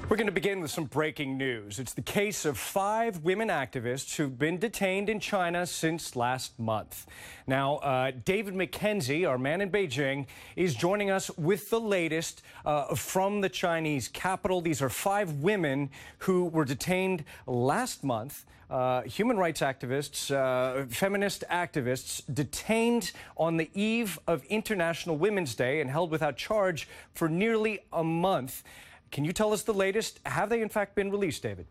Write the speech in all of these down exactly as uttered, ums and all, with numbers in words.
We're going to begin with some breaking news. It's the case of five women activists who've been detained in China since last month. Now, uh, David McKenzie, our man in Beijing, is joining us with the latest uh, from the Chinese capital. These are five women who were detained last month. Uh, human rights activists, uh, feminist activists, detained on the eve of International Women's Day and held without charge for nearly a month. Can you tell us the latest? Have they in fact been released, David?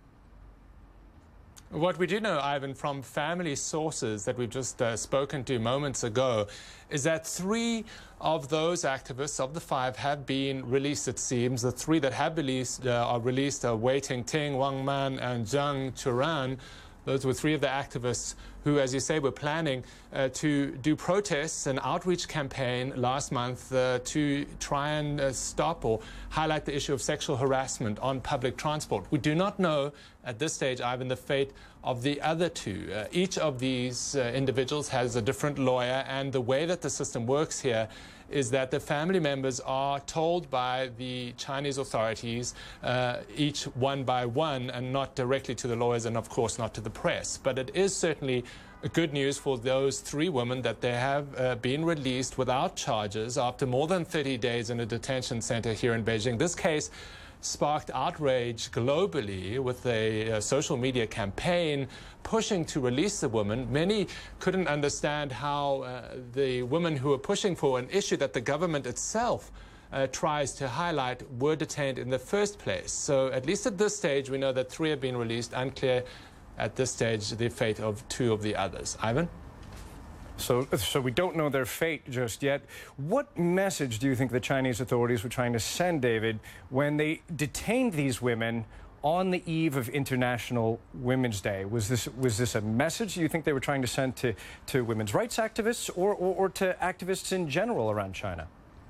What we do know, Ivan, from family sources that we've just uh, spoken to moments ago, is that three of those activists, of the five, have been released, it seems. The three that have released, uh, are released are Wei Tingting, Wang Man, and Zhang Churan. Those were three of the activists who, as you say, were planning uh, to do protests and outreach campaign last month uh, to try and uh, stop or highlight the issue of sexual harassment on public transport. We do not know at this stage, Ivan, the fate of the other two. Uh, each of these uh, individuals has a different lawyer, and the way that the system works here is that the family members are told by the Chinese authorities, uh, each one by one, and not directly to the lawyers and, of course, not to the press. But it is certainly good news for those three women that they have uh, been released without charges after more than thirty days in a detention center here in Beijing. This case sparked outrage globally with a, a social media campaign pushing to release the women. Many couldn't understand how uh, the women who were pushing for an issue that the government itself uh, tries to highlight were detained in the first place. So at least at this stage, we know that three have been released. Unclear at this stage the fate of two of the others. Ivan? So, so we don't know their fate just yet. What message do you think the Chinese authorities were trying to send, David, when they detained these women on the eve of International Women's Day? Was this, was this a message you think they were trying to send to, to women's rights activists or, or, or to activists in general around China?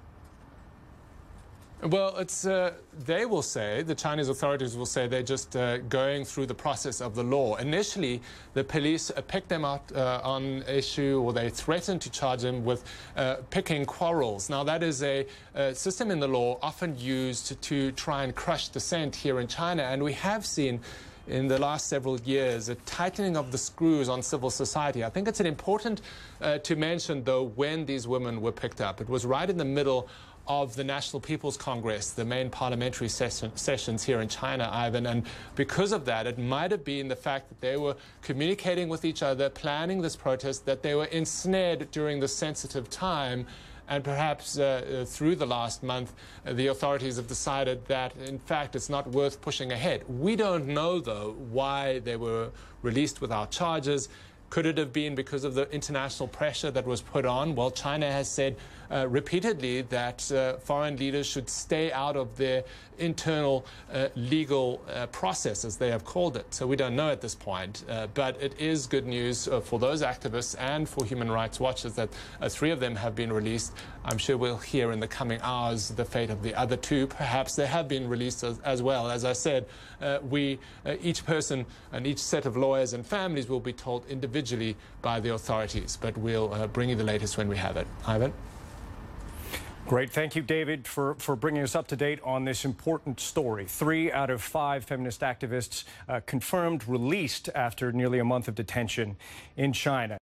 Well, it's, uh, they will say, the Chinese authorities will say they're just uh, going through the process of the law. Initially, the police uh, picked them out uh, on issue, or they threatened to charge them with uh, picking quarrels. Now, that is a, a system in the law often used to, to try and crush dissent here in China. And we have seen in the last several years a tightening of the screws on civil society. I think it's important uh, to mention, though, when these women were picked up. It was right in the middle of the National People's Congress, the main parliamentary session, sessions here in China, Ivan. And because of that, it might have been the fact that they were communicating with each other, planning this protest, that they were ensnared during this sensitive time. And perhaps uh, through the last month, uh, the authorities have decided that, in fact, it's not worth pushing ahead. We don't know, though, why they were released without charges. Could it have been because of the international pressure that was put on? Well, China has said uh, repeatedly that uh, foreign leaders should stay out of their internal uh, legal uh, process, as they have called it. So we don't know at this point. Uh, but it is good news uh, for those activists and for human rights watchers that uh, three of them have been released. I'm sure we'll hear in the coming hours the fate of the other two. Perhaps they have been released as, as well. As I said, uh, we, uh, each person and each set of lawyers and families will be told individually by the authorities, but we'll uh, bring you the latest when we have it. Ivan? Great. Thank you, David, for, for bringing us up to date on this important story. Three out of five feminist activists uh, confirmed released after nearly a month of detention in China.